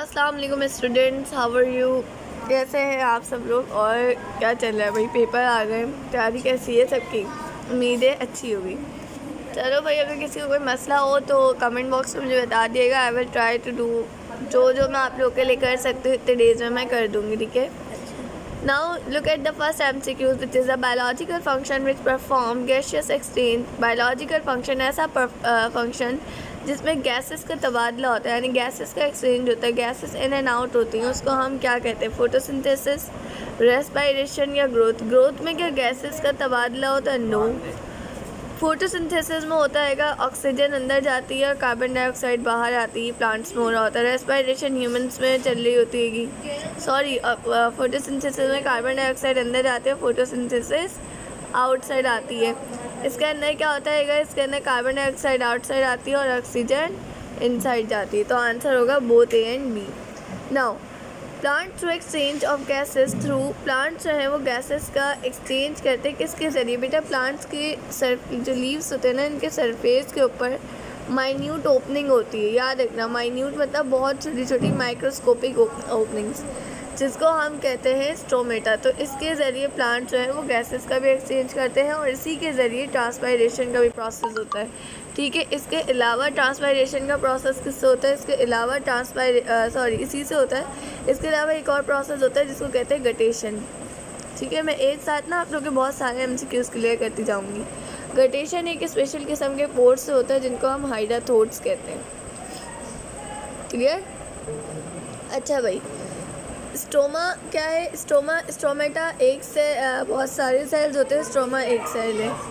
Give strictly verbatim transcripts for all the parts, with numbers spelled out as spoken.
अस्सलाम वालेकुम students, how are you? कैसे हैं आप सब लोग और क्या चल रहा है भाई? पेपर आ गए, तैयारी कैसी है सबकी? उम्मीदें अच्छी होगी। चलो भाई, अगर किसी को कोई मसला हो तो कमेंट बॉक्स में मुझे बता दिएगा। I will try to do जो जो मैं आप लोग के लिए कर सकती हूँ इतने डेज में मैं कर दूँगी, ठीक है। Now look at the first M C Qs which is a biological function which perform gaseous exchange. Biological function ऐसा फंक्शन जिसमें गैसेस का तबादला होता है, यानी गैसेस का एक्सचेंज होता है, गैसेस इन एंड आउट होती हैं। उसको हम क्या कहते हैं? फोटोसिंथेसिस, रेस्पिरेशन या ग्रोथ। ग्रोथ में क्या गैसेस का तबादला होता है? नो। फोटोसिंथेसिस में होता है ऑक्सीजन अंदर जाती है और कार्बन डाइऑक्साइड बाहर आती है, प्लांट्स में हो रहा होता है। रेस्पिरेशन ह्यूमंस में चल रही होती है। सॉरी, फोटोसिंथेसिस में कार्बन डाइऑक्साइड अंदर जाती है, फोटोसिंथेसिस आउटसाइड आती है। इसके अंदर क्या होता है? इसके अंदर कार्बन डाइऑक्साइड आउटसाइड आती है और ऑक्सीजन इनसाइड जाती है। तो आंसर होगा both A and B. Now plant through exchange of gases through plants जो है वो गैसेस का एक्सचेंज करते हैं किसके ज़रिए? बेटा प्लांट्स के सर्फ जो लीव्स होते हैं ना, इनके सरफेस के ऊपर माइन्यूट ओपनिंग होती है। याद रखना, माइन्यूट मतलब बहुत छोटी छोटी माइक्रोस्कोपिक ओपनिंग्स, जिसको हम कहते हैं स्टोमेटा। तो इसके ज़रिए प्लांट जो है वो गैसेस का भी एक्सचेंज करते हैं और इसी के ज़रिए ट्रांसपायरेशन का भी प्रोसेस होता है, ठीक है। इसके अलावा ट्रांसपायरेशन का प्रोसेस किससे होता है? इसके अलावा ट्रांसपायर सॉरी इसी से होता है। इसके अलावा एक और प्रोसेस होता है जिसको कहते हैं गटेशन, ठीक है। मैं एक साथ ना आप लोग के बहुत सारे एम सी क्यूज़ क्लियर करती जाऊँगी। गटेशन एक स्पेशल किस्म के पोर्स से होता है जिनको हम हाइड्राथोड्स कहते हैं, क्लियर? अच्छा भाई, स्टोमा क्या है? स्टोमा स्टोमेटा एक से बहुत सारे सेल्स होते हैं, स्टोमा एक सेल है।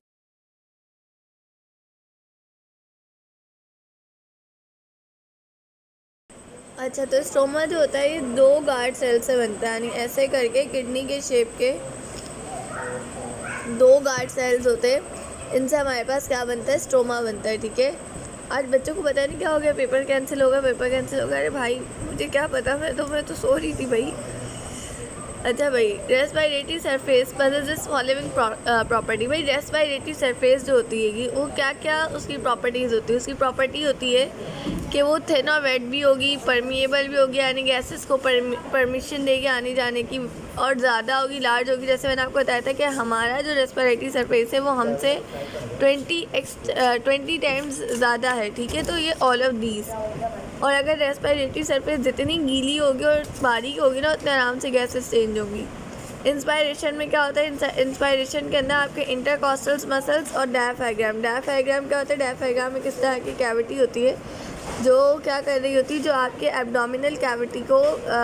अच्छा, तो स्टोमा जो होता है ये दो गार्ड सेल से बनता है, यानी ऐसे करके किडनी के शेप के दो गार्ड सेल्स होते हैं। इनसे हमारे पास क्या बनता है? स्टोमा बनता है, ठीक है। आज बच्चों को पता नहीं क्या हो गया, पेपर कैंसिल होगा पेपर कैंसिल होगा अरे भाई मुझे क्या पता, मैं तो मैं तो सो रही थी भाई। अच्छा भाई, respiratory surface possesses following property. भाई रेस्पिरेटरी सरफेस जो होती है वो क्या क्या उसकी प्रॉपर्टीज़ होती है? उसकी प्रॉपर्टी होती है कि वो थिन और वेट भी होगी, परमिएबल भी होगी, यानी गैसेस को परमिशन देगी आने जाने की, और ज़्यादा होगी, लार्ज होगी। जैसे मैंने आपको बताया था कि हमारा जो रेस्पिरेटरी सरफेस है वो हमसे ट्वेंटी एक्स ट्वेंटी टाइम्स ज़्यादा है, ठीक है। तो ये ऑल ऑफ दीज। और अगर रेस्पिरेटरी सरफेस जितनी गीली होगी और बारीक होगी ना, उतने आराम से गैसेस चेंज होंगी। इंस्पायरेशन में क्या होता है? इंस्पायरेशन के अंदर आपके इंटरकॉस्टल मसल्स और डायफ्राम। डायफ्राम क्या होता है? डायफ्राम में किस तरह की कैविटी होती है जो क्या कर रही होती है, जो आपके एब्डोमिनल कैविटी को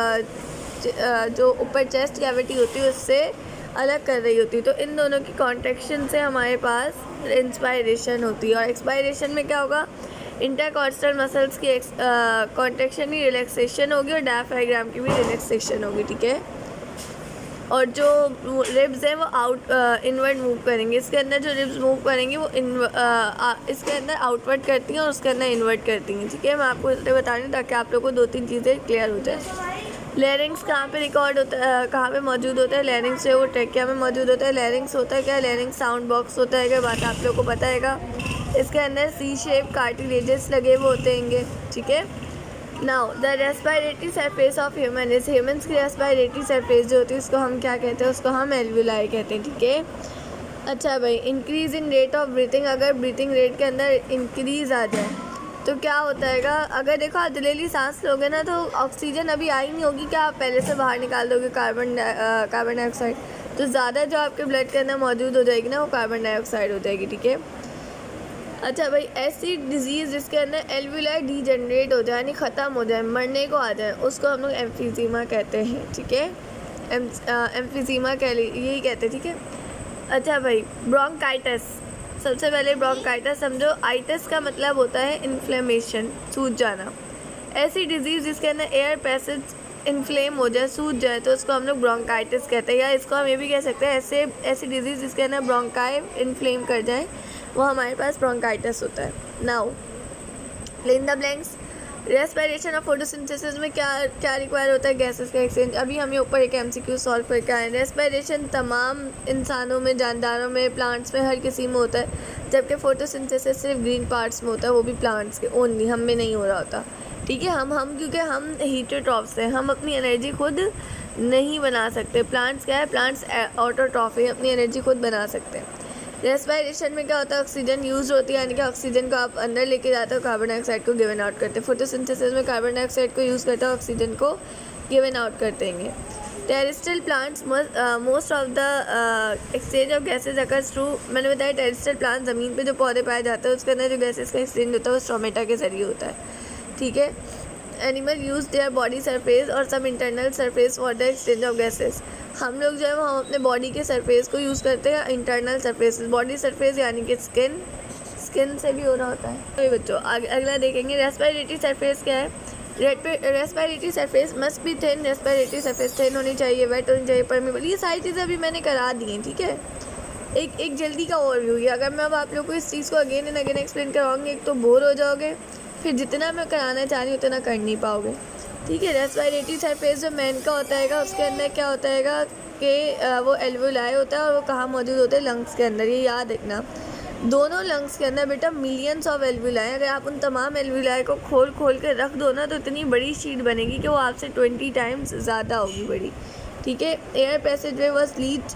जो ऊपर चेस्ट कैविटी होती है उससे अलग कर रही होती है। तो इन दोनों की कॉन्ट्रैक्शन से हमारे पास इंस्पायरेशन होती है। और एक्सपायरेशन में क्या होगा? इंटरकॉस्टल मसल्स की कॉन्ट्रैक्शन की रिलैक्सेशन होगी और डायफ्राम की भी रिलैक्सेशन होगी, ठीक है। और जो रिब्स हैं वो आउट इनवर्ड मूव करेंगे। इसके अंदर जो रिब्स मूव करेंगे वो इन आ, इसके अंदर आउटवर्ड करती हैं और उसके अंदर इनवर्ड करती हैं, ठीक है। मैं आपको इसलिए बता रही हूँ ताकि आप लोग को दो तीन चीज़ें क्लियर हो जाए। लैरिंग्स कहाँ पे रिकॉर्ड होता है, कहाँ पे मौजूद होता है? लैरिंग्स जो है वो ट्रैकिया में मौजूद होता है। लैरिंग्स होता है क्या? लैरिंग्स साउंड बॉक्स होता है क्या? बात आप लोग को पता है। इसके अंदर सी शेप कार्टिलेजेस लगे हुए होते हैं, ठीक है। Now the respiratory surface of human is humans की रेस्पिरेटरी सरफेस जो होती है उसको हम क्या कहते हैं? उसको हम एल्विलाई कहते हैं, ठीक है। अच्छा भाई, increase in rate of breathing. अगर ब्रीथिंग रेट के अंदर इंक्रीज आ जाए तो क्या होता है? अगर देखो आप दिलेली सांस लोगे ना तो ऑक्सीजन अभी आई नहीं होगी, क्या आप पहले से बाहर निकाल दोगे कार्बन कार्बन डाइऑक्साइड, तो ज़्यादा जो आपके ब्लड के अंदर मौजूद हो जाएगी ना वो कार्बन डाइऑक्साइड हो जाएगी, ठीक है। अच्छा भाई, ऐसी डिजीज़ जिसके अंदर एल्विलाई डीजनरेट हो जाए, यानी ख़त्म हो जाए, मरने को आ जाए, उसको हम लोग एम्फीजीमा कहते हैं, ठीक है। एम एम्फीजीमा कह ली यही कहते हैं, ठीक है। अच्छा भाई, ब्रोंकाइटिस। सबसे पहले ब्रोंकाइटिस समझो। आइटिस का मतलब होता है इन्फ्लेमेशन, सूज जाना। ऐसी डिजीज़ जिसके अंदर एयर पैसेज इन्फ्लेम हो जाए, सूज जाए, तो उसको हम लोग ब्रोंकाइटिस कहते हैं। या इसको हम ये भी कह सकते हैं ऐसे ऐसी डिजीज़ जिसके अंदर ब्रोंकाई इन्फ्लेम कर जाए, वो हमारे पास ब्रोंकाइटिस होता है। Now fill in the blanks. Respiration और फोटोसिंथेसिस में क्या क्या रिक्वायर होता है? गैसेस का एक्सचेंज। अभी हम ये ऊपर एक एमसीक्यू सॉल्व करके आए। रेस्पिरेशन तमाम इंसानों में, जानदारों में, प्लांट्स में, हर किसी में होता है, जबकि फोटोसिंथेसिस सिर्फ ग्रीन पार्ट्स में होता है, वो भी प्लांट्स के ओनली, हम में नहीं हो रहा होता, ठीक है। हम हम क्योंकि हम हीटरोट्रॉफ्स हैं, हम अपनी एनर्जी खुद नहीं बना सकते। प्लांट्स क्या है, प्लांट्स ऑटोट्रॉफ है, अपनी एनर्जी खुद बना सकते हैं। रेस्पिरेशन में क्या होता है, ऑक्सीजन यूज होती है, यानी कि ऑक्सीजन को आप अंदर लेके जाते हो, कार्बन डाइऑक्साइड को गिवन आउट करते हैं। फोटोसिंथेसिस में कार्बन डाइऑक्साइड को यूज़ करते हैं, ऑक्सीजन को गिवन आउट करते हैं। Terrestrial plants most of the exchange of gases occurs through, मैंने बताया टेरेस्ट्रियल प्लांट ज़मीन पे जो पौधे पाए जाते हैं उसके अंदर जो गैसेज का एक्सचेंज होता है वो स्ट्रोमेटा के जरिए होता है। ठीक है। Animal use their body surface और some internal surface for the exchange of gases. हम लोग जो है वो हम अपने बॉडी के सरफेस को यूज़ करते हैं, इंटरनल सरफेस, बॉडी सरफेस यानी कि स्किन, स्किन से भी हो रहा होता है। तो बच्चों अगला देखेंगे रेस्पिरेटरी सरफेस क्या है। Respiratory surface must be thin, respiratory surface thin होनी चाहिए, वेट होनी चाहिए, परमेबल। ये सारी चीज़ें अभी मैंने करा दी हैं। ठीक है। एक एक जल्दी का ओवरव्यू है। अगर मैं अब आप लोग को इस चीज़ को अगेन एंड अगेन एक्सप्लेन कराऊंगी, एक तो बोर हो जाओगे, फिर जितना मैं कराना चाह रही हूँ उतना कर नहीं पाओगे। ठीक है। रेस्पिरेटरी सरफेस जो मैन का होता है उसके अंदर क्या होता है कि वो एल्वुलाई होता है और वो कहाँ मौजूद होते हैं, लंग्स के अंदर। ये याद रखना, दोनों लंग्स के अंदर बेटा मिलियंस ऑफ एल्वुलाई। अगर आप उन तमाम एल्वुलाई को खोल खोल के रख दो ना तो इतनी बड़ी शीट बनेगी कि वो आपसे ट्वेंटी टाइम्स ज़्यादा होगी बड़ी। ठीक है। Air passage way was lead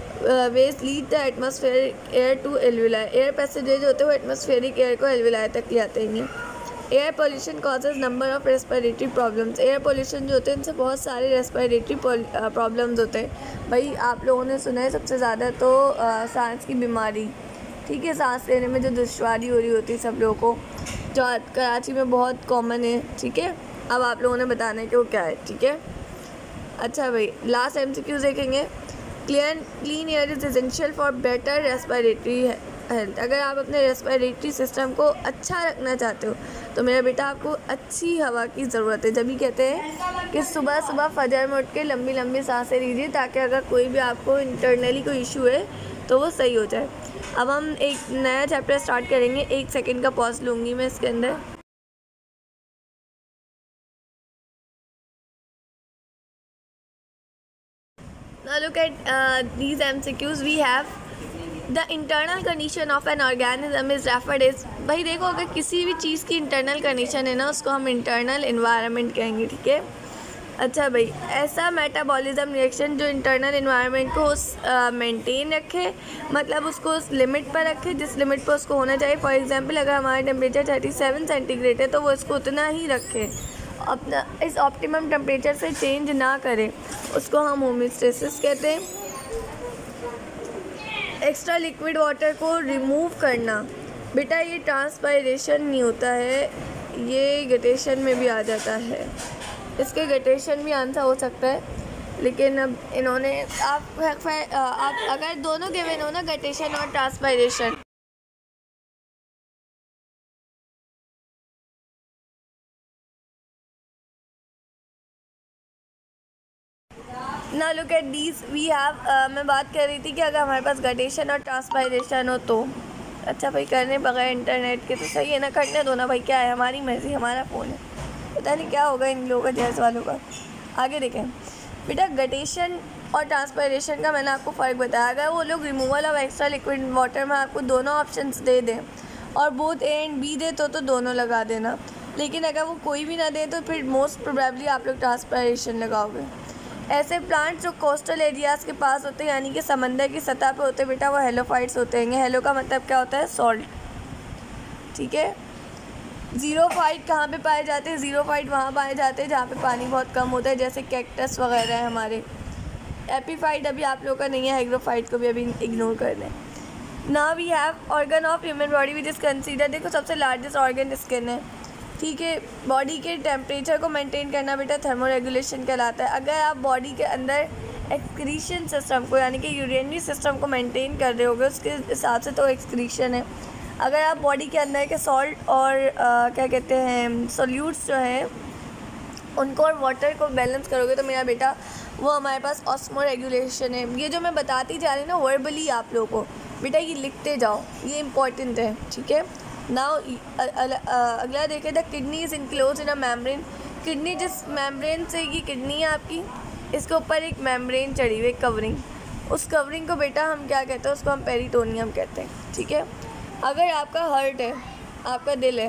ways lead the atmospheric air to alveoli. Air passage way जो होते हैं वो एटमॉस्फेरिक एयर को एल्वुलाई तक ले आते हैं। Air pollution causes number of respiratory problems. Air pollution जो होते हैं इनसे बहुत सारे रेस्पिरेटरी प्रॉब्लम्स होते हैं। भाई आप लोगों ने सुना है सबसे ज़्यादा तो सांस की बीमारी। ठीक है। सांस लेने में जो दुश्वारी हो रही होती है सब लोगों को, जो कराची में बहुत कॉमन है। ठीक है। अब आप लोगों ने बताना है कि वो क्या है। ठीक है। अच्छा भाई लास्ट एमसीक्यूज देखेंगे। Clean clean air is essential for better respiratory health. अगर आप अपने रेस्पिरेटरी सिस्टम को अच्छा रखना चाहते हो तो मेरा बेटा आपको अच्छी हवा की ज़रूरत है। जब भी कहते हैं कि सुबह सुबह फजर में उठ के लंबी लंबी सांसें लीजिए ताकि अगर कोई भी आपको इंटरनली कोई इशू है तो वो सही हो जाए। अब हम एक नया चैप्टर स्टार्ट करेंगे। एक सेकंड का पॉज लूँगी मैं इसके अंदर। Now look at uh, these M C Qs we have. The internal condition of an organism is referred as, भाई देखो अगर किसी भी चीज़ की इंटरनल कंडीशन है ना उसको हम इंटरनल इन्वायरमेंट कहेंगे। ठीक है। अच्छा भाई ऐसा मेटाबॉलिज्म रिएक्शन जो इंटरनल इन्वायरमेंट को उस मेंटेन रखे, मतलब उसको उस लिमिट पर रखे जिस लिमिट पर उसको होना चाहिए। फॉर एग्जांपल अगर हमारा टेम्परेचर थर्टी सेवन सेंटीग्रेड है तो वो इसको उतना ही रखे, अपना इस ऑप्टिमम टेम्परेचर से चेंज ना करे, उसको हम होमियोस्टेसिस कहते हैं। एक्स्ट्रा लिक्विड वाटर को रिमूव करना, बेटा ये ट्रांसपायरेशन नहीं होता है, ये गटेशन में भी आ जाता है। इसके गटेशन भी आंसर हो सकता है, लेकिन अब इन्होंने आप आप अगर दोनों गिवन हो ना गटेशन और ट्रांसपायरेशन, ना look at these we have. मैं बात कर रही थी कि अगर हमारे पास गटेशन और ट्रांसपायरेशन हो तो अच्छा भाई करने बगैर इंटरनेट के तो सही है ना, करने दो ना भाई, क्या है हमारी मर्ज़ी, हमारा फ़ोन है, पता नहीं क्या होगा इन लोगों का जैस वालों का। आगे देखें बेटा, गटेशन और ट्रांसपायरेशन का मैंने आपको फ़र्क बताया। अगर वो लोग removal of extra liquid water में आपको दोनों ऑप्शंस दे दें और बोथ ए एंड बी दे तो तो दोनों लगा देना, लेकिन अगर वो कोई भी ना दे तो फिर मोस्ट प्रोबेबली आप लोग ट्रांसपायरेशन लगाओगे। ऐसे प्लांट्स जो कोस्टल एरियाज़ के पास होते हैं यानी कि समंदर की सतह पे होते हैं बेटा, वो हेलोफाइट्स होते हैं। हेलो का मतलब क्या होता है, सॉल्ट। ठीक है। ज़ीरोफाइट कहाँ पे पाए जाते हैं, ज़ीरोफाइट वहाँ पाए जाते हैं जहाँ पे पानी बहुत कम होता है, जैसे कैक्टस वगैरह है हमारे। एपीफाइट अभी आप लोगों का नहीं है, हाइग्रोफाइट को भी अभी इग्नोर कर लें। Now we have organ of human body which is consider, देखो सबसे लार्जेस्ट ऑर्गन स्किन है। ठीक है। बॉडी के टेम्परेचर को मेंटेन करना बेटा थर्मो रेगुलेशन कहलाता है। अगर आप बॉडी के अंदर एक्सक्रीशन सिस्टम को यानी कि यूरिनरी सिस्टम को मेंटेन कर रहे होगे उसके हिसाब से तो एक्सक्रीशन है। अगर आप बॉडी के अंदर के सॉल्ट और आ, क्या कहते हैं सोल्यूट्स जो हैं उनको और वाटर को बैलेंस करोगे तो मेरा बेटा वो हमारे पास ऑस्मो रेगुलेशन है। ये जो मैं बताती जा रही हूँ ना वर्बली आप लोगों को, बेटा ये लिखते जाओ, ये इम्पॉर्टेंट है। ठीक है। नाउ अगला देखें, the kidney is enclose in a membrane. Kidney जिस मेम्ब्रेन से, ये किडनी है आपकी, इसके ऊपर एक मेम्ब्रेन चढ़ी हुई कवरिंग, उस कवरिंग को बेटा हम क्या कहते हैं, उसको हम पेरिटोनियम कहते हैं। ठीक है। अगर आपका हार्ट है, आपका दिल है,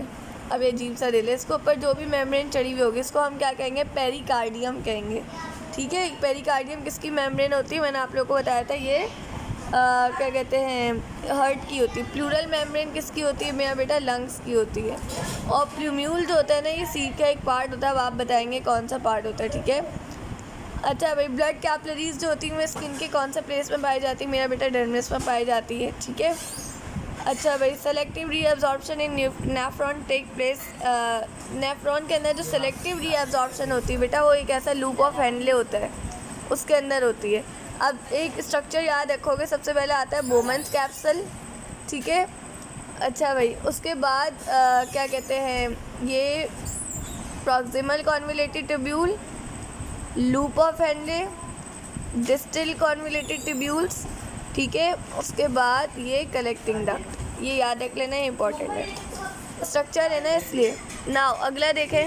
अब ये अजीब सा दिल है, इसके ऊपर जो भी मेम्ब्रेन चढ़ी हुई होगी इसको हम क्या कहेंगे, पेरिकार्डियम कहेंगे। ठीक है, पेरिकार्डियम किसकी मेम्ब्रेन होती है, मैंने आप लोगों को बताया था, ये आ, क्या कहते हैं, हार्ट की होती है। प्लूरल मेम्ब्रेन किसकी होती है मेरा बेटा, लंग्स की होती है। और प्लूम्यूल जो होता है ना, ये सीट का एक पार्ट होता है, अब आप बताएंगे कौन सा पार्ट होता है। ठीक है, अच्छा भाई, ब्लड कैपिलरीज जो होती है वो स्किन के कौन से प्लेस में पाई जाती है मेरा बेटा, डर्मिस में पाई जाती है। ठीक है, अच्छा भाई, selective reabsorption in nephron take place. Nephron के अंदर जो सेलेक्टिव रीअब्जॉर्प्शन होती है बेटा, वो एक ऐसा लूप ऑफ हेनले होता है, उसके अंदर होती है। अब एक स्ट्रक्चर याद रखोगे, सबसे पहले आता है बोमन्स कैप्सूल। ठीक है, अच्छा भाई, उसके बाद आ, क्या कहते हैं, ये proximal convoluted tubule, loop of Henle, distal convoluted tubules. ठीक है, उसके बाद ये कलेक्टिंग डक्ट, ये याद रख लेना, इंपॉर्टेंट है, स्ट्रक्चर है ना इसलिए। नाउ अगला देखें,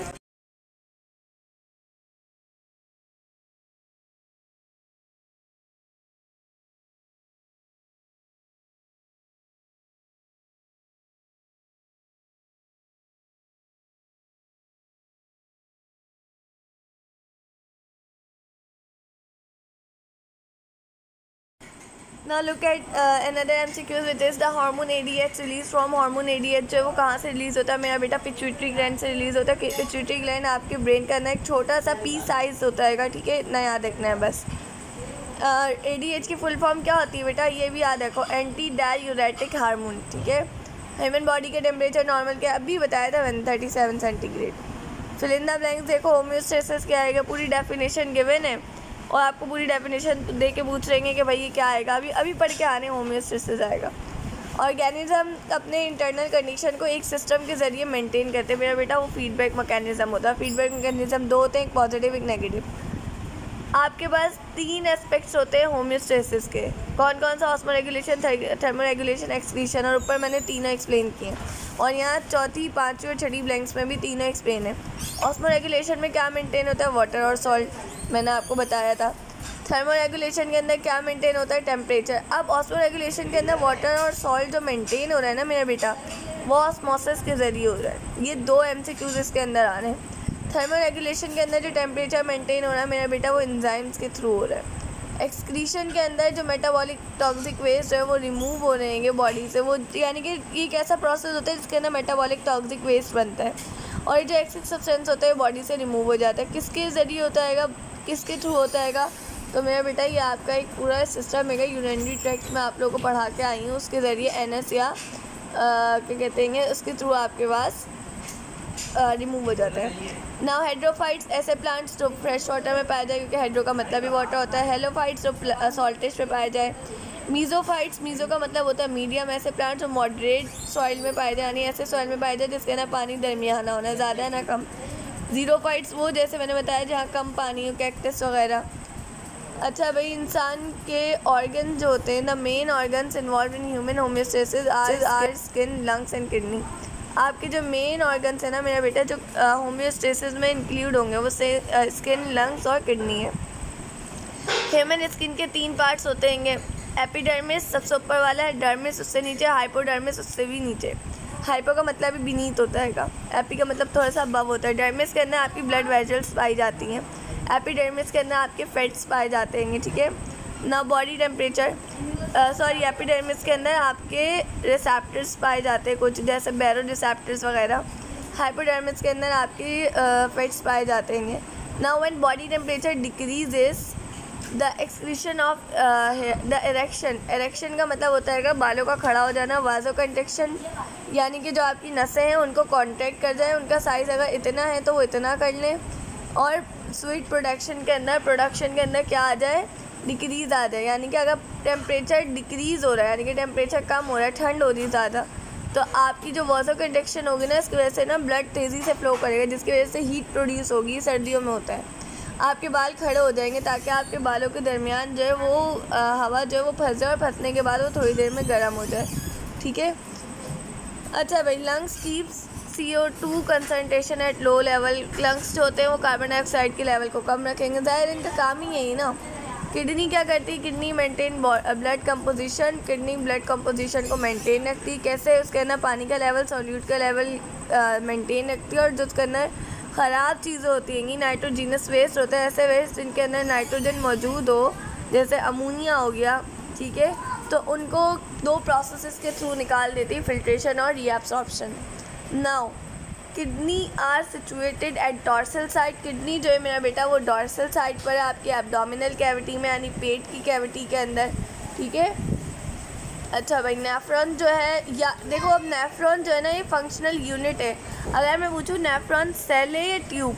Now look at uh, another M C Q, which is the hormone A D H release from hormone A D H जो है वो कहाँ से रिलीज़ होता है मेरा बेटा, पिट्यूटरी ग्लैंड से रिलीज़ होता है। पिट्यूटरी ग्लैंड आपके ब्रेन का अंदर एक छोटा सा पी साइज होता है। ठीक है, इतना याद रखना है बस। ए डी एच की फुल फॉर्म क्या होती है बेटा, ये भी याद रखो, एंटी डाययूरेटिक हार्मोन। ठीक है, ह्यूमन बॉडी के टेम्परेचर नॉर्मल के अभी बताया था one thirty seven centigrade. Fill in the blanks देखो, होम्योस्टेसिस क्या आएगा, पूरी डेफिनेशन गिवन है और आपको पूरी डेफिनेशन दे के पूछ रहेंगे कि भाई ये क्या आएगा, अभी अभी पढ़ के आने, होम्योस्टेसिस आएगा। ऑर्गेनिज्म अपने इंटरनल कंडीशन को एक सिस्टम के ज़रिए मेंटेन करते हैं मेरा बेटा, वो फीडबैक मैकेनिज्म होता है। फीडबैक मैकेनिज्म दो होते हैं, एक पॉजिटिव एक नेगेटिव। आपके पास तीन एस्पेक्ट्स होते हैं होम्योस्टेसिस के, कौन कौन सा, osmoregulation, thermoregulation, excretion, और ऊपर मैंने तीनों एक्सप्लेन किए, और यहाँ चौथी पाँचवीं और छठी ब्लैंक्स में भी तीनों एक्सप्लेन है। ऑस्मो रेगुलेशन में क्या मेंटेन होता है, वाटर और सॉल्ट, मैंने आपको बताया था। थर्मो रेगुलेशन के अंदर क्या मेंटेन होता है, टेम्परेचर। अब ऑस्मो रेगुलेशन के अंदर वाटर और सॉल्ट जो मेंटेन हो रहा है ना मेरा बेटा, वो ऑस्मोसिस के ज़रिए हो रहा है। ये दो एमसीक्यूज इसके अंदर आ रहे हैं। थर्मल रेगुलेशन के अंदर जो टेम्परेचर मेंटेन हो रहा है मेरा बेटा, वो एंजाइम्स के थ्रू हो रहा है। एक्सक्रीशन के अंदर जो मेटाबॉलिक टॉक्सिक वेस्ट है वो रिमूव हो रहे हैं बॉडी से, वो यानी कि ये एक ऐसा प्रोसेस होता है जिसके अंदर मेटाबॉलिक टॉक्सिक वेस्ट बनता है, और ये जो एक्सिक सब्सटेंस होता है बॉडी से रिमूव हो जाता है। किसके ज़रिए होता है, किसके थ्रू होता है, तो मेरा बेटा ये आपका एक पूरा सिस्टम है, यूरिनरी ट्रैक्ट में आप लोगों को पढ़ा के आई हूँ, उसके ज़रिए एन एस या क्या कहते हैं उसके थ्रू आपके पास रिमूव हो जाता है। नाउ हाइड्रोफाइट्स ऐसे प्लांट्स जो फ्रेश वाटर में पाए जाए, क्योंकि हाइड्रो का मतलब ही वाटर होता है। हेलोफाइट्स जो सॉल्टेज में पाए जाए। मीज़ोफाइट्स, मीज़ो का मतलब होता है मीडियम, ऐसे प्लांट्स जो मॉडरेट सॉइल में पाए जाए, यानी ऐसे सॉइल में पाए जाए जिसके ना पानी दरमियाना होना, ज़्यादा है ना कम। ज़ीरोफाइट्स वो जैसे मैंने बताया जहाँ कम पानी हो, कैक्टस वगैरह। अच्छा भाई, इंसान के ऑर्गन जो होते हैं, the main organs involve in human homeostasis are are skin, lungs and kidney. आपके जो मेन ऑर्गन्स है ना मेरा बेटा, जो होम्योस्टेसिस में इंक्लूड होंगे, वो से स्किन, लंग्स और किडनी है। ह्यूमन स्किन के तीन पार्ट्स होते हैं, एपिडर्मिस सबसे ऊपर वाला है, डर्मिस उससे नीचे, हाइपोडर्मिस उससे भी नीचे। हाइपो का मतलब भी बीनीथ होता है, एपी का मतलब थोड़ा सा अबव होता है। डर्मिस के अंदर आपकी ब्लड वेजल्स पाई जाती हैं, एपिडर्मिस के अंदर आपके फैट्स पाए जाते हैं। ठीक है ना, बॉडी टेम्परेचर, सॉरी एपिडर्मिस के अंदर आपके रिसेप्टर्स पाए जाते हैं कुछ, जैसे बैरो रिसेप्टर्स वगैरह। हाइपोडर्मिस के अंदर आपके फैट्स uh, पाए जाते हैं। Now when body temperature decreases the excretion of the erection, erection का मतलब होता है बालों का खड़ा हो जाना। वाजो कंट्रैक्शन यानी कि जो आपकी नसें हैं उनको कॉन्ट्रैक्ट कर जाए, उनका साइज़ अगर इतना है तो वो इतना कर लें। और स्वीट प्रोडक्शन के अंदर प्रोडक्शन के अंदर क्या आ जाए, डिक्रीज़ आ जाए, यानी कि अगर टेम्परेचर डिक्रीज़ हो रहा है, यानी कि टेम्परेचर कम हो रहा है, ठंड हो रही है ज़्यादा, तो आपकी जो वाजो कंडक्शन होगी ना, इसकी वजह से ना ब्लड तेज़ी से फ्लो करेगा, जिसकी वजह से हीट प्रोड्यूस होगी। सर्दियों में होता है, आपके बाल खड़े हो जाएंगे ताकि आपके बालों के दरमियान जो है वो आ, हवा जो है वो फंस जाए, और फंसने के बाद वो थोड़ी देर में गर्म हो जाए। ठीक है, अच्छा भाई, lungs keeps C O two concentration at low level. Lungs जो होते हैं वो कार्बन डाइऑक्साइड के लेवल को कम रखेंगे, ज़ाहिर इनका काम ही यही ना, किडनी क्या करती है? Kidney maintain blood composition, kidney blood composition को मेंटेन रखती है। कैसे? उसके अंदर पानी का लेवल, सॉल्यूट का लेवल मेंटेन रखती है। और जो उसके अंदर ख़राब चीज़ें होती हैं, नाइट्रोजीनस वेस्ट होता है, ऐसे वेस्ट जिनके अंदर नाइट्रोजन मौजूद हो, जैसे अमोनिया हो गया, ठीक है, तो उनको दो प्रोसेसेस के थ्रू निकाल देती है, फिल्ट्रेशन और reabsorption. Now kidney are situated at dorsal side. Kidney जो है मेरा बेटा वो डॉर्सल साइड पर है, आपकी एब्डोमिनल कैविटी में, यानी पेट की कैविटी के अंदर, ठीक है। अच्छा भाई, नेफ्रॉन जो है, या देखो अब नेफ्रॉन जो है ना ये फंक्शनल यूनिट है। अगर मैं पूछूँ नेफ्रॉन सेल है या ट्यूब,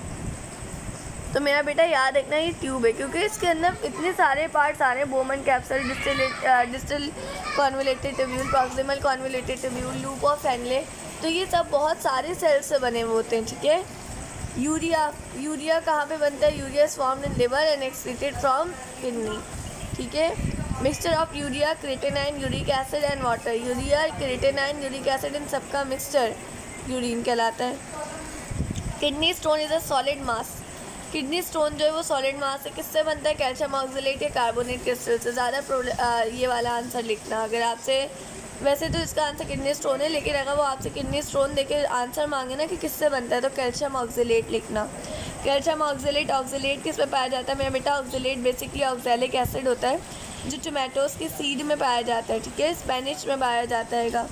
तो मेरा बेटा याद रखना ये ट्यूब है, क्योंकि इसके अंदर इतने सारे पार्ट्स आ रहे हैं, Bowman capsule, distal distal convoluted tubule, proximal convoluted tubule, loop of Henle, तो ये सब बहुत सारे सेल्स से बने हुए होते हैं, ठीक है। यूरिया, यूरिया कहाँ पे बनता है? Urea is formed in liver and excreted from kidney, ठीक है। Mixture of urea, creatinine, uric acid and water. Urea, creatinine, uric acid इन सबका मिक्सचर यूरिन कहलाता है। Kidney stone is a solid mass. Kidney stone जो है वो solid mass है। किससे बनता है? कैल्शियम ऑक्सलेट या कार्बोनेट क्रिस्टल से। ज़्यादा ये वाला आंसर लिखना। अगर आपसे, वैसे तो इसका आंसर किडनी स्टोन है, लेकिन अगर वो आपसे किडनी स्टोन देके आंसर मांगे ना कि किससे बनता है, तो कैल्शियम ऑक्सलेट लिखना। कैल्शियम ऑक्सलेट, ऑक्सलेट किस में पाया जाता है मेरा बेटा? ऑक्सलेट बेसिकली ऑक्सैलिक एसिड होता है, जो टोमेटोज़ की सीड में पाया जाता है, ठीक है, स्पेनिश में पाया जाता है।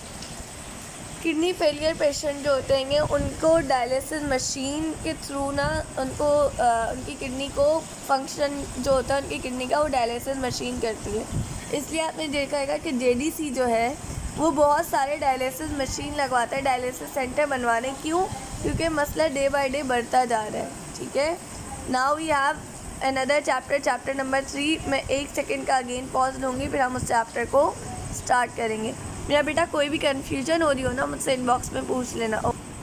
किडनी फेलियर पेशेंट जो होते हैं उनको डायलिसिस मशीन के थ्रू ना उनको आ, उनकी किडनी को फंक्शन जो होता है उनकी किडनी का, वो डायलिसिस मशीन करती है। इसलिए आपने देखा है कि जेडीसी जो है वो बहुत सारे डायलिसिस मशीन लगवाता है डायलिसिस सेंटर बनवाने। क्यों? क्योंकि मसला डे बाय डे बढ़ता जा रहा है, ठीक है। Now we have another chapter, chapter number three. मैं एक सेकेंड का अगेन पॉज लूँगी, फिर हम उस चैप्टर को स्टार्ट करेंगे। मेरा बेटा कोई भी कन्फ्यूजन हो रही हो ना, मुझसे इनबॉक्स में पूछ लेना।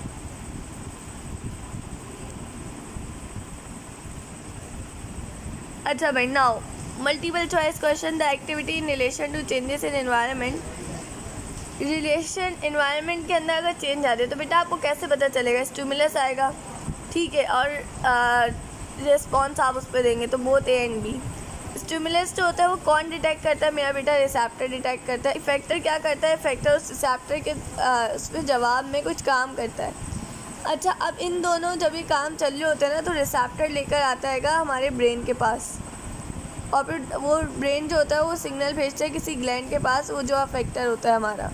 अच्छा भाई, now multiple choice question. The activity in relation to changes in environment. Relation environment के अंदर अगर चेंज आ जाए तो बेटा आपको कैसे पता चलेगा? स्टिमुलस आएगा, ठीक है, और रिस्पॉन्स आप उस पर देंगे, तो both A and B. Stimulus जो होता है वो कौन डिटेक्ट करता है मेरा बेटा? रिसेप्टर डिटेक्ट करता है। इफेक्टर क्या करता है? इफेक्टर उस रिसेप्टर के उस पर जवाब में कुछ काम करता है। अच्छा, अब इन दोनों जब ये काम चल रहे होते हैं ना, तो रिसेप्टर लेकर आता है हमारे ब्रेन के पास, और फिर वो ब्रेन जो होता है वो सिग्नल भेजता है किसी ग्लैंड के पास, वो जो अफेक्टर होता है हमारा।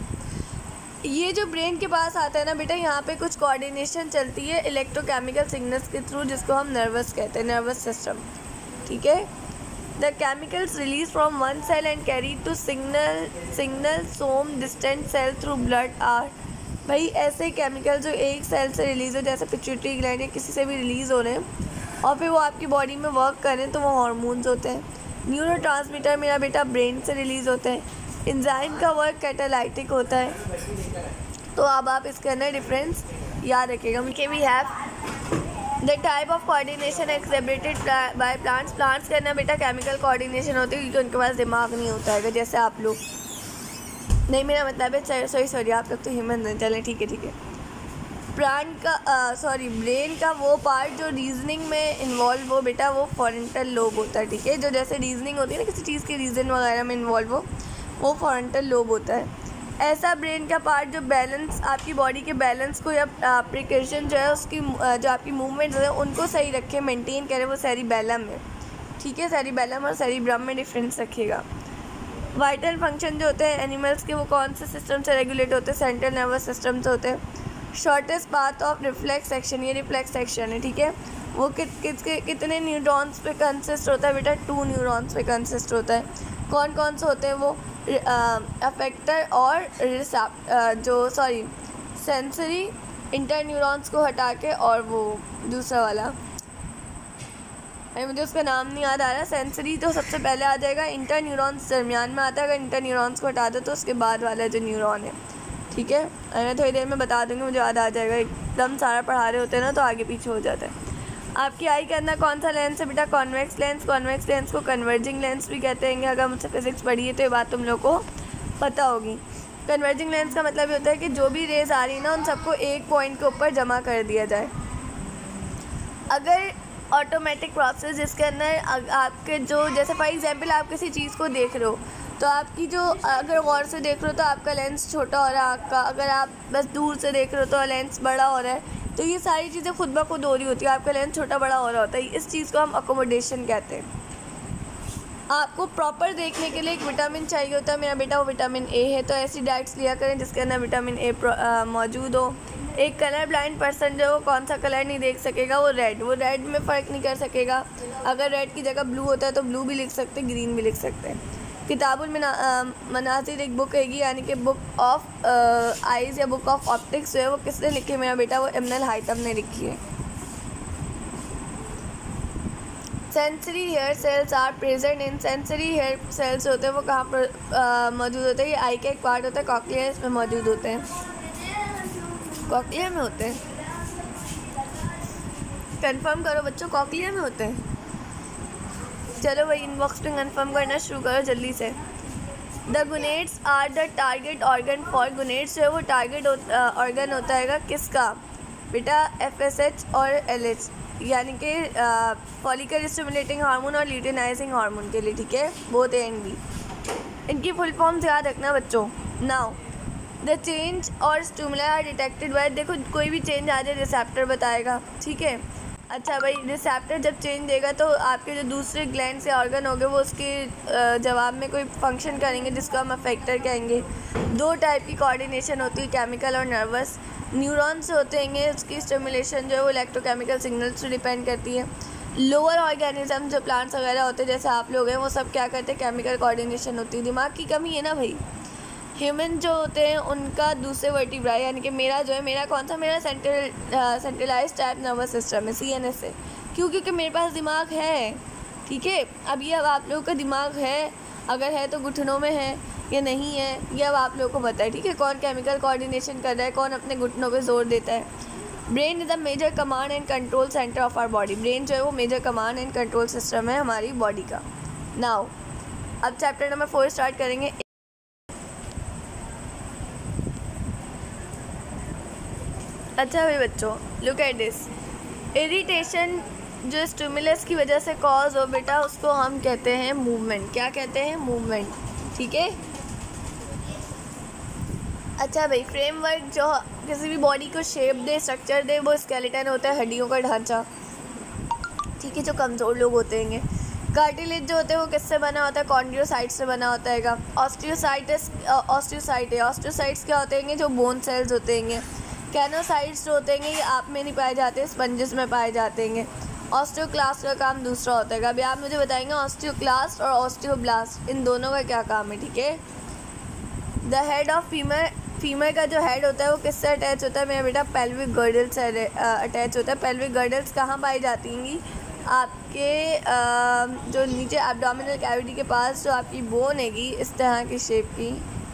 ये जो ब्रेन के पास आता है ना बेटा, यहाँ पे कुछ कोऑर्डिनेशन चलती है इलेक्ट्रोकेमिकल सिग्नल्स के थ्रू, जिसको हम नर्वस कहते हैं, नर्वस सिस्टम, ठीक है। The chemicals released from one cell and carried to signal signal some distant cell through blood are। भाई ऐसे केमिकल जो एक सेल से रिलीज़ हो, जैसे पिट्यूटरी ग्लैंड या किसी से भी रिलीज़ हो रहे हैं, और फिर वो आपकी बॉडी में वर्क करें, तो वो हार्मोन्स होते हैं। न्यूरोट्रांसमीटर मेरा बेटा ब्रेन से रिलीज़ होते हैं। एंजाइम का वर्क कैटालाइटिक होता है। तो अब आप इसके अंदर डिफरेंस याद रखिएगा। के we have the type of coordination exhibited by plants. Plants के अंदर बेटा केमिकल कोऑर्डिनेशन होती है, क्योंकि उनके पास दिमाग नहीं होता है, जैसे आप लोग नहीं, मेरा मतलब है, सॉरी सॉरी आप लोग तो ह्यूमन हैं, चलें ठीक है ठीक है। प्लांट का सॉरी ब्रेन का वो पार्ट जो रीजनिंग में इन्वॉल्व हो बेटा, वो फ्रंटल लोब होता है, ठीक है। जो जैसे रीजनिंग होती है ना, किसी चीज़ के रीज़न वगैरह में इन्वॉल्व हो, वो फ्रंटल लोब होता है। ऐसा ब्रेन का पार्ट जो बैलेंस, आपकी बॉडी के बैलेंस को या प्रिकॉशन जो है उसकी, जो आपकी मूवमेंट्स है उनको सही रखे, मेंटेन करे, वो सेरिबेलम है, ठीक है। सेरिबेलम और सेरिब्रम में डिफरेंस रखिएगा। वाइटल फंक्शन जो होते हैं एनिमल्स के, वो कौन से सिस्टम से रेगुलेट होते हैं? सेंट्रल नर्वस सिस्टम से होते हैं। Shortest path of reflex section, ये रिफ्लेक्स सेक्शन है, ठीक है। वो कित कित कितने न्यूरॉन्स पे कंसिस्ट होता है बेटा? टू न्यूरॉन्स पे कंसिस्ट होता है। कौन कौन से होते हैं वो? अफेक्टर और रिसेप्ट जो सॉरी सेंसरी इंटर न्यूरॉन्स को हटा के, और वो दूसरा वाला, अरे मुझे उसका नाम नहीं याद आ रहा। सेंसरी तो सबसे पहले आ जाएगा, इंटर न्यूरॉन्स दरमियान में आता है। अगर इंटर न्यूरॉन्स को हटा दो तो उसके बाद वाला जो न्यूरॉन है, ठीक है। मैं थोड़ी देर में बता दूँगी, मुझे याद आ जाएगा। एकदम सारा पढ़ा रहे होते हैं ना, तो आगे पीछे हो जाता है। आपकी आई के अंदर कौन सा लेंस है बेटा? Convex lens. कॉन्वेक्स लेंस को कन्वर्जिंग लेंस भी कहते हैं। अगर मुझसे फिजिक्स पढ़ी है तो ये बात तुम लोग को पता होगी। कन्वर्जिंग लेंस का मतलब ये होता है कि जो भी रेज आ रही है ना, उन सबको एक पॉइंट के ऊपर जमा कर दिया जाए। अगर ऑटोमेटिक प्रोसेस जिसके अंदर आपके जो, जैसे फॉर एग्जांपल आप किसी चीज़ को देख रहे हो तो आपकी जो, अगर गौर से देख रहे हो तो आपका लेंस छोटा हो रहा है आँख का, अगर आप बस दूर से देख रहे हो तो लेंस बड़ा हो रहा है। तो ये सारी चीज़ें खुद ब खुद हो रही होती है, आपका लेंस छोटा बड़ा हो रहा होता है। इस चीज़ को हम अकोमोडेशन कहते हैं। आपको प्रॉपर देखने के लिए एक विटामिन चाहिए होता है, मेरा बेटा वो विटामिन ए है, तो ऐसी डाइट्स लिया करें जिसके अंदर विटामिन ए मौजूद हो। एक कलर ब्लाइंड पर्सन जो कौन सा कलर नहीं देख सकेगा, वो रेड, वो रेड में फ़र्क नहीं कर सकेगा। अगर रेड की जगह ब्लू होता है तो ब्लू भी लिख सकते हैं, ग्रीन भी लिख सकते हैं। किताबुल मनाजिर एक बुक हैगी, यानी कि बुक ऑफ आइज़ या बुक ऑफ ऑप्टिक्स जो है वो किसने लिखी है, मेरा बेटा वो इब्न अल-हैतम ने लिखी है। Sensory hair cells are present in, sensory hair cells होते हैं वो कहाँ पर मौजूद होते हैं, ये आई का एक पार्ट होता है, कॉक्लिया इसमें मौजूद होते हैं, कॉक्लिया में होते हैं। कंफर्म करो बच्चों, कॉक्लिया में होते हैं। चलो भाई इनबॉक्स पे कंफर्म करना शुरू करो जल्दी से। The gonads are the target organ for, gonads जो है वो टारगेट ऑर्गन होता है किसका बेटा, एफ एस एच और एल एच, यानी कि फॉलिकल स्टिमुलेटिंग हार्मोन और ल्यूटेनाइजिंग हार्मोन के लिए, ठीक है, बोथ ए एंड बी। इनकी फुल फॉर्म्स याद रखना बच्चों। नाउ द चेंज और स्टिमुला आर डिटेक्टेड बाय, देखो कोई भी चेंज आ जाए रिसेप्टर बताएगा, ठीक है। अच्छा भाई, रिसेप्टर जब चेंज देगा तो आपके जो दूसरे ग्लैंड से ऑर्गन होंगे वो उसके जवाब में कोई फंक्शन करेंगे जिसको हम अफेक्टर कहेंगे। दो टाइप की कोऑर्डिनेशन होती है, केमिकल और नर्वस। न्यूरॉन से होते हैं, उसकी स्टिमुलेशन जो है वो इलेक्ट्रोकेमिकल सिग्नल्स से डिपेंड करती है। लोअर ऑर्गेनिज्म जो प्लांट्स वगैरह होते हैं जैसे आप लोग हैं, वो सब क्या करते हैं, केमिकल कोऑर्डिनेशन होती है। दिमाग की कमी है ना भाई। ह्यूमन जो होते हैं उनका दूसरे वर्टिब्रा, यानी कि मेरा जो है, मेरा कौन सा, मेरा central centralize type nervous system है, सी एन एस है। क्यों? क्योंकि मेरे पास दिमाग है, ठीक है। अब ये अब आप लोगों का दिमाग है, अगर है तो घुटनों में है या नहीं है, ये अब आप लोगों को पता है, ठीक है। कौन केमिकल कोऑर्डिनेशन कर रहा है, कौन अपने घुटनों पे जोर देता है। Brain is the major command and control centre of our body, brain जो है वो major command and control system है हमारी बॉडी का। नाउ अब चैप्टर नंबर फोर स्टार्ट करेंगे। अच्छा भाई बच्चों, लुक एट दिस, इरिटेशन जो स्टिमुलस की वजह से कॉज हो बेटा, उसको हम कहते हैं मूवमेंट। क्या कहते हैं? मूवमेंट, ठीक है। अच्छा भाई, फ्रेमवर्क जो किसी भी बॉडी को शेप दे, स्ट्रक्चर दे, वो स्केलेटन होता है, हड्डियों का ढांचा, ठीक है, जो कमज़ोर लोग होते हैं। कार्टिलेज जो होते हैं वो किससे बना होता है? कॉन्ड्रियोसाइट से बना होता है। ऑस्टियोसाइटिस ऑस्टियोसाइट है, ऑस्टियोसाइट्स क्या होते हैं? जो बोन सेल्स होते हैं। कैनोसाइट्स जो होते हैं ये आप में नहीं पाए जाते, स्पंजेस में पाए जाते हैं। ऑस्टियोक्लास्ट का काम दूसरा होता है। अभी आप मुझे बताएंगे ऑस्टियोक्लास्ट और ऑस्टियोब्लास्ट इन दोनों का क्या काम है, ठीक है। The head of femur, femur का जो हेड होता है वो किससे अटैच होता है मेरा बेटा? पेल्विक गर्डल से अटैच होता है। पेल्विक गर्डल्स कहाँ पाई जाती हैं? आपके आ, जो नीचे एब्डोमिनल कैविटी के पास जो आपकी बोन हैगी इस तरह की शेप की,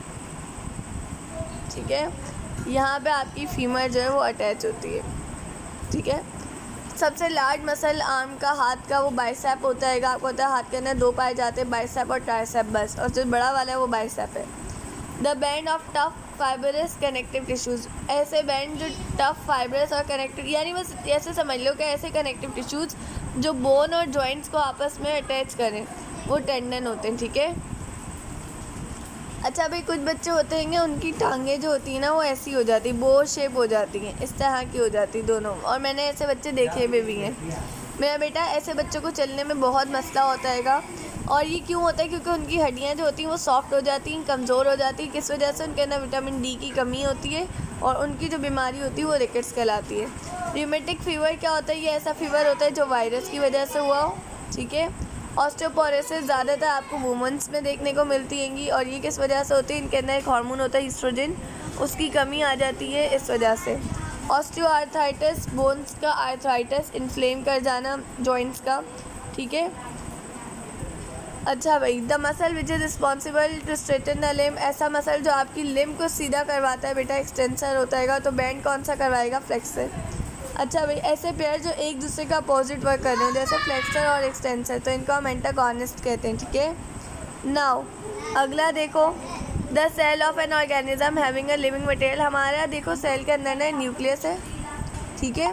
ठीक है, यहाँ पे आपकी फीमर जो है वो अटैच होती है, ठीक है। सबसे लार्ज मसल आर्म का, हाथ का, वो बाइसेप होता है। आपको होता है हाथ के अंदर दो पाए जाते हैं, बाइसेप और ट्राइसेप बस, और जो बड़ा वाला है वो बाइसेप है। The band of tough fibrous connective tissues, ऐसे बैंड जो टफ फाइबरस और कनेक्टिव, यानी बस ऐसे समझ लो कि ऐसे कनेक्टिव टिश्यूज़ जो बोन और जॉइंट्स को आपस में अटैच करें, वो टेंडन होते हैं, ठीक है। अच्छा भाई, कुछ बच्चे होते हैं उनकी टांगें जो होती हैं ना वो ऐसी हो जाती, बोर शेप हो जाती हैं, इस तरह की हो जाती दोनों, और मैंने ऐसे बच्चे देखे हुए भी हैं। मेरा बेटा ऐसे बच्चों को चलने में बहुत मसला होता है। और ये क्यों होता है? क्योंकि उनकी हड्डियां जो होती हैं वो सॉफ्ट हो जाती हैं, कमज़ोर हो जाती हैं। किस वजह से? उनके अंदर विटामिन डी की कमी होती है और उनकी जो बीमारी होती है वो रिकेट्स कहलाती है। र्यूमेटिक फीवर क्या होता है? ये ऐसा फीवर होता है जो वायरस की वजह से हुआ हो, ठीक है। ऑस्टियोपोरोसिस ज़्यादातर आपको वुमेंस में देखने को मिलती हैंगी, और ये किस वजह से होती है? इनके अंदर एक हार्मोन होता है ईस्ट्रोजन, उसकी कमी आ जाती है इस वजह से। ऑस्टियोआर्थराइटिस, बोन्स का आर्थराइटिस, इन्फ्लेम कर जाना जॉइंट्स का, ठीक है। अच्छा भाई, the muscle which is responsible to straighten the limb, ऐसा मसल जो आपकी लिम्ब को सीधा करवाता है बेटा, एक्सटेंसर होता है। तो बैंड कौन सा करवाएगा? फ्लेक्सर। अच्छा भाई, ऐसे पेयर जो एक दूसरे का अपोजिट वर्क कर रहे हैं, जैसे फ्लेक्सर और एक्सटेंसर, तो इनको हम एंटागोनिस्ट कहते हैं, ठीक है। नाउ अगला देखो, the cell of an organism having a living material, हमारा देखो सेल के अंदर ना न्यूक्लियस है, ठीक है।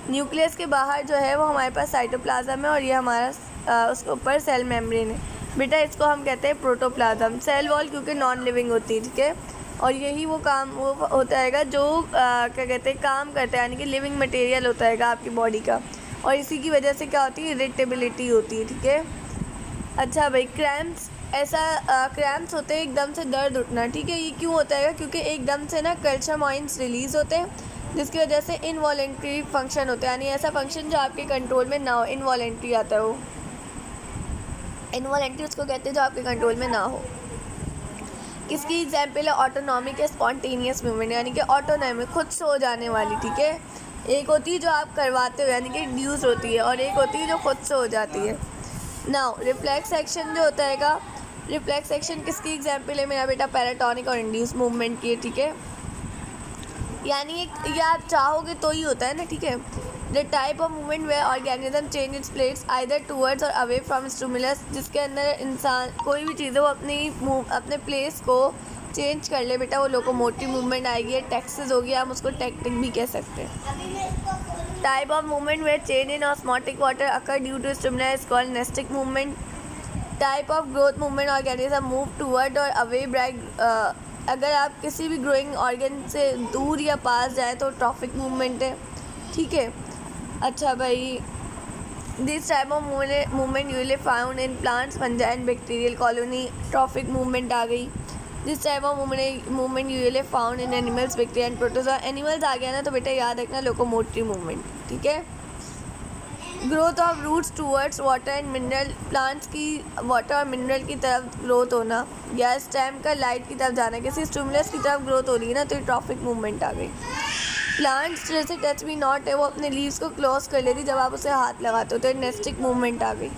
न्यूक्लियस के बाहर जो है वो हमारे पास साइटोप्लाज्म है और ये हमारा आ, उसके ऊपर सेल मेम्ब्रेन है। बेटा इसको हम कहते हैं प्रोटोप्लाज्म। सेल वॉल क्योंकि नॉन लिविंग होती है, ठीक है, और यही वो काम वो होता है जो आ, क्या कहते हैं काम करता है, यानी कि लिविंग मटेरियल होता है आपकी बॉडी का, और इसी की वजह से क्या होती है, इरिटेबिलिटी होती है, ठीक है। अच्छा भाई, क्रैम्प्स, ऐसा क्रैम्प्स होते हैं एकदम से दर्द उठना, ठीक है। ये क्यों होता है, क्योंकि एकदम से ना कैल्शियमाइंस रिलीज़ होते हैं जिसकी वजह से इनवॉलेंट्री फंक्शन होता है, यानी ऐसा फंक्शन जो आपके कंट्रोल में ना हो, इनवॉलेंट्री आता है वो। इनवॉलेंट्री उसको कहते हैं जो आपके कंट्रोल में ना हो। किसकी एग्जाम्पल है, ऑटोनॉमिक या स्पॉन्टेनियस मूवमेंट, यानी कि ऑटोनॉमिक, खुद से हो जाने वाली, ठीक है। एक होती है जो आप करवाते हो यानी कि इंड्यूस होती है, और एक होती है जो खुद से हो जाती है। नाउ रिफ्लेक्स एक्शन जो होता है का रिफ्लेक्स एक्शन किसकी एग्जाम्पल है मेरा बेटा, पैराटोनिक और इंड्यूस मूवमेंट की, ठीक है। यानी ये आप चाहोगे तो ही होता है ना, ठीक है। The type of movement way organism change its place either towards और अवे फ्रॉम स्टिमुलस, जिसके अंदर इंसान कोई भी चीज़ है वो अपनी अपने प्लेस को चेंज कर ले बेटा, वो लोकोमोटिव मूवमेंट आएगी, टैक्सेस होगी, हम उसको टैक्टिक भी कह सकते हैं। Type of movement way change in osmotic water occur due to stimulus is called nastic movement. Type of growth movement organism move toward और अवे बाय, अगर आप किसी भी ग्रोइंग ऑर्गन से दूर या पास जाए तो ट्रॉफिक मूवमेंट है, ठीक है। अच्छा भाई, this type of movement usually found in plants, fungi and bacterial colony, trophic movement आ गई। This type of movement movement usually found in animals, bacteria and protozoa. Animals आ गया ना तो बेटा याद रखना लोकोमोटिव मूवमेंट, ठीक है। Growth of roots towards water and mineral, plants की वाटर और मिनरल की तरफ ग्रोथ होना, या स्टेम का लाइट की तरफ जाना, किसी स्टिमुलस की तरफ ग्रोथ हो रही है ना तो ये ट्रॉफिक मूवमेंट आ गई। प्लांट्स जैसे टच मी नॉट है, वो अपने लीव्स को क्लोज कर लेती जब आप उसे हाथ लगाते हो, तो नेस्टिक मूवमेंट आ गई।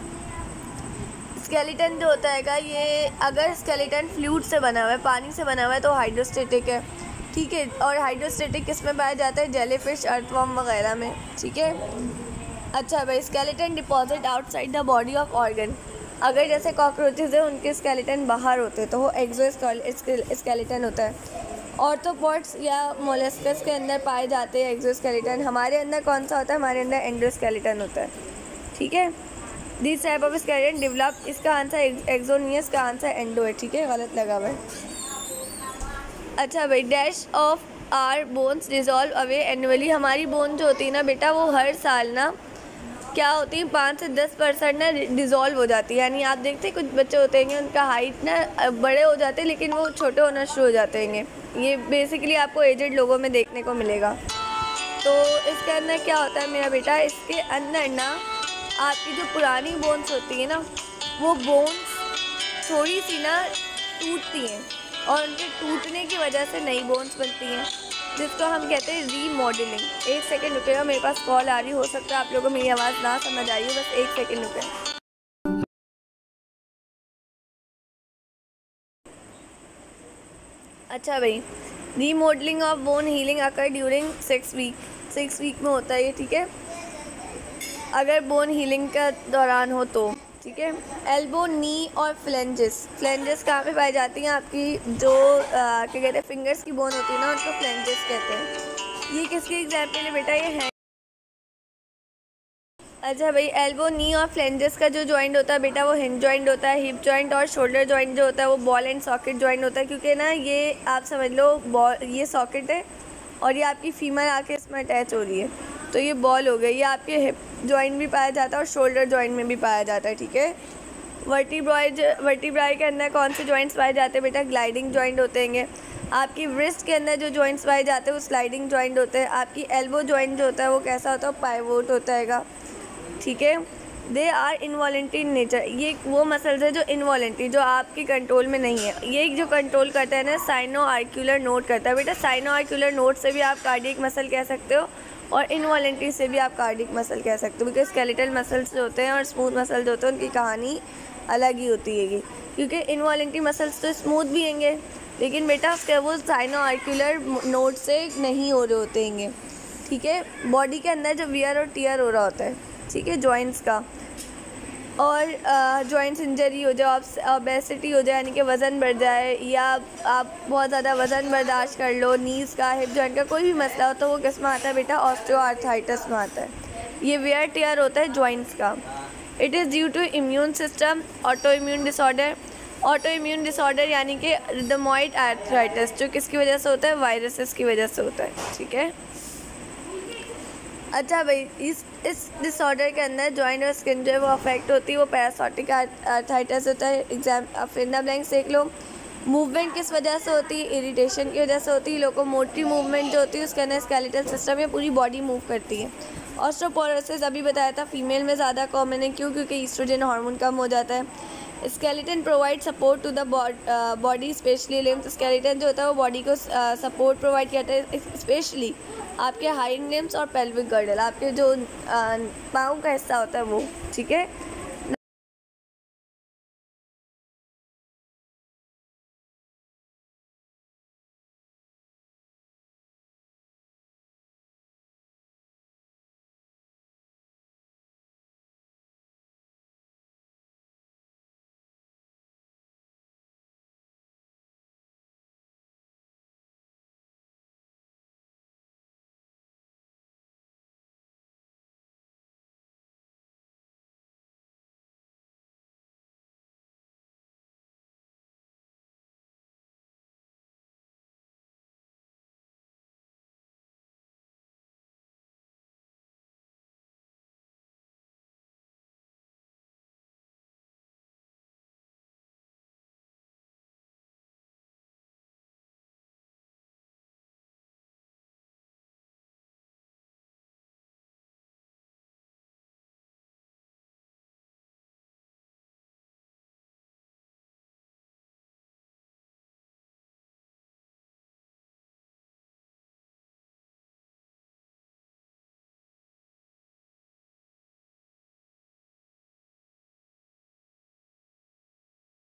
स्केलेटन जो होता है ये, अगर स्केलेटन फ्लूइड से बना हुआ है, पानी से बना हुआ है, तो हाइड्रोस्टेटिक है, ठीक है। और हाइड्रोस्टेटिक किस में पाया जाता है, जेलीफिश, अर्थवर्म वगैरह में, ठीक है। अच्छा भाई, skeleton deposit outside the body of organ, अगर जैसे कॉकरोचेज है उनके स्केलेटन बाहर होते हैं तो वो एक्सो स्केलेटन होता है। ऑर्थोपॉड्स या मोलस्कस के अंदर पाए जाते हैं एक्सो स्केलेटन। हमारे अंदर कौन सा होता है, हमारे अंदर एंडोस्केलेटन होता है, ठीक है। This type of skeleton develop, इसका आंसर एक्सोनियस का आंसर एंडो है, ठीक है, गलत लगा हुआ है। अच्छा भाई, dash of our bones dissolve away annually, हमारी बोन जो होती है ना बेटा वो हर साल ना क्या होती है, पाँच से दस परसेंट ना डिज़ोल्व हो जाती है। यानी आप देखते हैं कुछ बच्चे होते हैं उनका हाइट ना बड़े हो जाते हैं लेकिन वो छोटे होना शुरू हो जाते हैं। ये बेसिकली आपको एजेड लोगों में देखने को मिलेगा। तो इसके अंदर क्या होता है मेरा बेटा, इसके अंदर ना आपकी जो पुरानी बोन्स होती है ना वो बोन्स थोड़ी सी ना टूटती हैं और उनके टूटने की वजह से नई बोन्स बनती हैं, जिसको हम कहते हैं रीमॉडलिंग। एक सेकंड रुकेगा, मेरे पास कॉल आ रही, हो सकता है आप लोगों को मेरी आवाज़ ना समझ आई हो, बस एक सेकंड रुके। अच्छा भाई, remodelling of bone healing occur during six week six week में होता है ये, ठीक है, अगर बोन हीलिंग का दौरान हो तो, ठीक है। एल्बो, नी और फ्लेंजेस, फ्लेंजेस कहाँ पे पाई जाती हैं, आपकी जो क्या कहते हैं फिंगर्स की बोन होती है ना उनको फ्लेंजेस कहते हैं। ये किसकी एग्जाम्पल है बेटा, ये है। अच्छा भाई, एल्बो, नी और फ्लेंजेस का जो जॉइंट होता है बेटा वो हिंज जॉइंट होता है। हिप जॉइंट और शोल्डर जॉइंट जो होता है वो बॉल एंड सॉकेट जॉइंट होता है, क्योंकि ना ये आप समझ लो बॉल, ये सॉकेट है और ये आपकी फीमर आके इसमें अटैच हो रही है, तो ये बॉल हो गई। ये आपके हिप जॉइंट भी पाया जाता है और शोल्डर जॉइंट में भी पाया जाता है, ठीक है। वर्टिब्राई वर्टिब्राई के अंदर कौन से जॉइंट्स पाए जाते हैं बेटा, ग्लाइडिंग जॉइंट होते हैं। आपकी रिस्ट के अंदर जो जॉइंट्स पाए जाते हैं वो स्लाइडिंग जॉइंट होते हैं। आपकी एल्बो जॉइंट जो होता है वो कैसा होता है, पाइवोट होता है, ठीक है। They are involuntary in nature, ये वो मसल्स है जो इनवॉलेंट्री, जो आपके कंट्रोल में नहीं है। ये जो कंट्रोल करता है ना साइनो आर्क्यूलर नोड करता है बेटा। साइनो आर्क्यूलर नोड से भी आप कार्डियक मसल कह सकते हो और इनवॉलेंट्री से भी आप कार्डियक मसल कह सकते हो, बिकॉज स्केलेटल मसल्स जो होते हैं और स्मूथ मसल जो होते हैं उनकी कहानी अलग ही होती है, क्योंकि इनवॉलेंट्री मसल्स तो स्मूथ भी होंगे लेकिन बेटा उसके वो साइनो आर्क्यूलर नोड से नहीं हो रहे होते हैं, ठीक है। बॉडी के अंदर जो वियर और टियर हो रहा होता है, ठीक है, जॉइंट्स का। और जॉइंट्स इंजरी हो जाए, ओबेसिटी हो जाए यानी कि वज़न बढ़ जाए, या आप बहुत ज़्यादा वज़न बर्दाश्त कर लो, नीज़ का, हिप जॉइंट का कोई भी मसला हो तो वो किस में आता है बेटा? ऑस्टियोआर्थराइटिस में आता है। ये वेयर टियर होता है जॉइंट्स का। It is due to immune system, autoimmune disorder. Autoimmune disorder यानी कि रिदमॉइड आर्थराइटिस, जो किसकी वजह से होता है? वायरसेस की वजह से होता है। ठीक है, अच्छा भाई, इस इस डिसऑर्डर के अंदर जॉइंट और स्किन जो है वो अफेक्ट होती है, वो पैरासाइटिक आर्थराइटिस होता है। एग्जाम फिंगर ब्लैंक्स देख लो। मूवमेंट किस वजह से होती है? इरिटेशन की वजह से होती है। लोकोमोटिव मूवमेंट जो होती है उसके अंदर स्केलेटल सिस्टम या पूरी बॉडी मूव करती है। ऑस्टियोपोरोसिस अभी बताया था फीमेल में ज़्यादा कॉमन है। क्यों? क्योंकि ईस्ट्रोजन हार्मोन कम हो जाता है। Skeleton provide support to the body, specially limbs. Skeleton जो होता है वो बॉडी को सपोर्ट प्रोवाइड करता है, स्पेशली आपके हाइंड लिम्स और पेल्विक गर्डल, आपके जो पाँव का हिस्सा होता है वो। ठीक है।